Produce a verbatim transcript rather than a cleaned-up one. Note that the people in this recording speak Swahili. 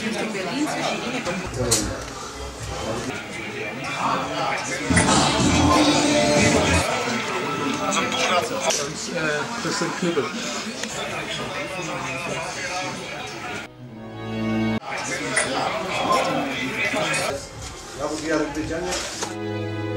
Richtung Berlin zwischen Lüneburg und Das sind Kübel. Ja,